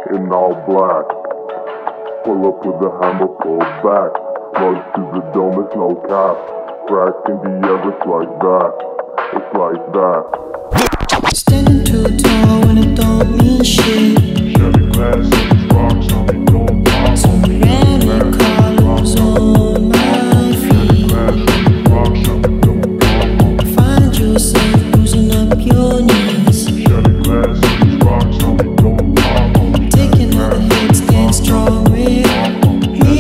in all black. Pull up with the hammer, pull back. Run to the dome, it's no cap. Crack in the air, it's like that. It's like that. Standing too tall when it don't mean shit. Chevy glass on these rocks, on me don't pop. So random colors on my feet. Find yourself bruising up your knees. Chevy glass on these rocks, on me don't pop. Taking other hits, stand strong with me.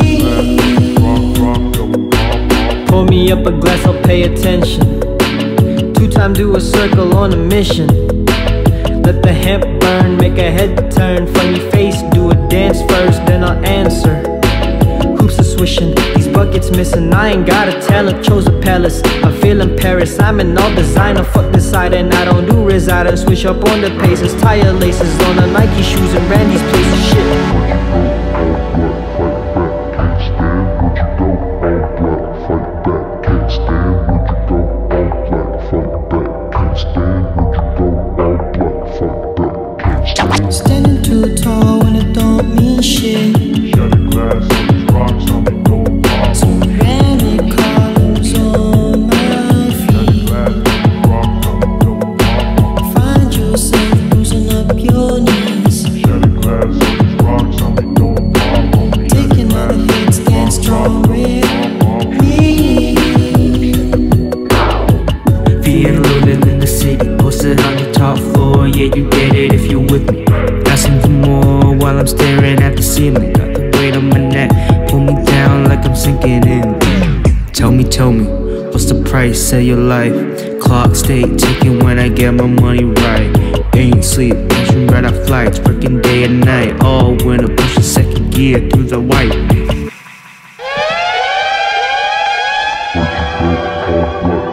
Pour me up a glass, I'll pay attention. 2 times do a circle on a mission. Let the hemp burn, make a head turn. Funny face, do a dance first, then I'll answer. Hoops are swishing, these buckets missing. I ain't got a talent, chose a palace. I'm feeling Paris, I'm in all designer. Fuck the side and I don't do reside and switch up on the paces. Tire laces on the Nike shoes and Randy's places. Shit. Standing too tall when it don't mean shit. Chevy glass on these rocks, on me don't pop. So random colors on my feet. Find yourself bruising up your knees. Taking other hits, stand strong with me. Being living in the city, posted on the top floor. Yeah, you get it if you're with me. Asking for more while I'm staring at the ceiling. Got the weight on my neck, pull me down like I'm sinking in. Tell me, what's the price of your life? Clock stay ticking when I get my money right. Ain't sleep, pushing right off flights, working day and night. All winter, pushing second gear through the white.